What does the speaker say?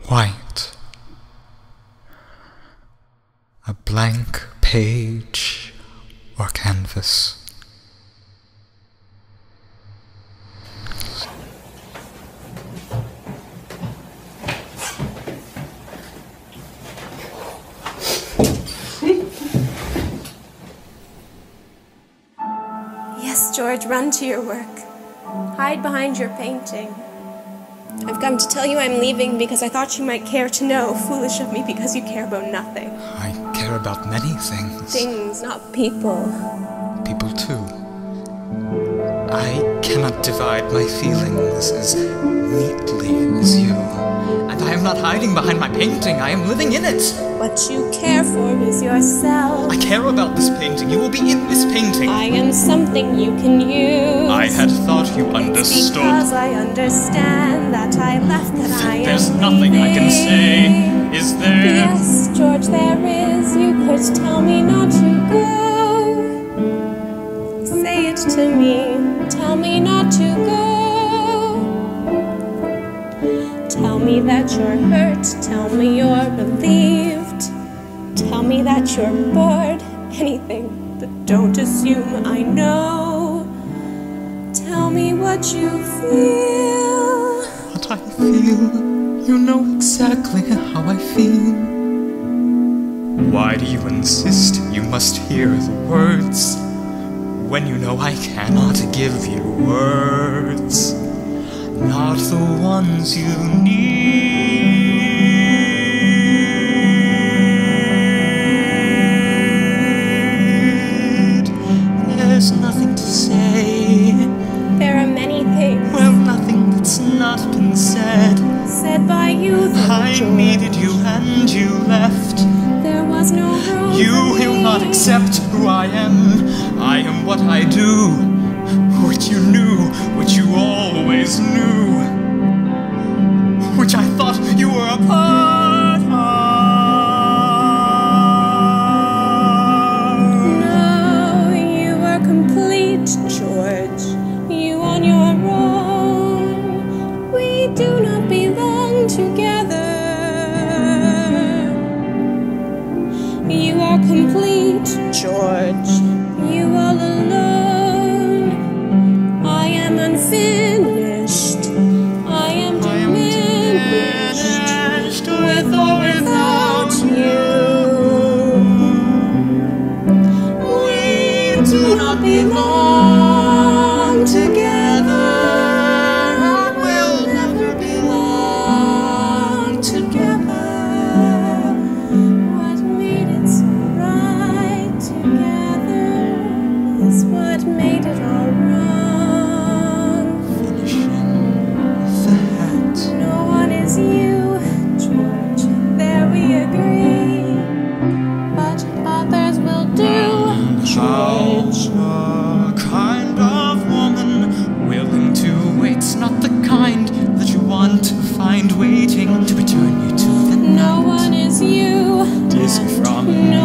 white. A blank page or canvas. Yes, George, run to your work. Hide behind your painting. I've come to tell you I'm leaving because I thought you might care to know. Foolish of me because you care about nothing. I care about many things. Things, not people. People too. I cannot divide my feelings as neatly as you. And I am not hiding behind my painting, I am living in it. What you care for is yourself. I care about this painting. You will be in this painting. I am something you can use. I had thought you understood. It's because I understand that I left, that I am There's nothing I can say, is there? Yes, George, there is. You could tell me not to go. Say it to me. Tell me not to go. Tell me that you're hurt. Tell me you're relieved. Tell me that you're bored. Anything, but don't assume I know. Tell me what you feel. What I feel, you know exactly how I feel. Why do you insist you must hear the words, when you know I cannot give you words? Not the ones you need. There's nothing to say. There are many things. Well, nothing that's not been said. Said by you, though, I George. needed you and you left. There was no room. You will not accept who I am. I am what I do. Which you knew, which you always knew, which I thought you were a part of. No, you were complete, George. You on your own. We do not belong together. You are complete, George. You all alone. I am unfinished. I am diminished with or without you. We do not belong together. We'll never belong together. What made it so right together is what made it all wrong. No one is you, George, there we agree. But others will do, George. A kind of woman willing to wait's not the kind that you want to find waiting to return you to the night. No one is you, Dizzy from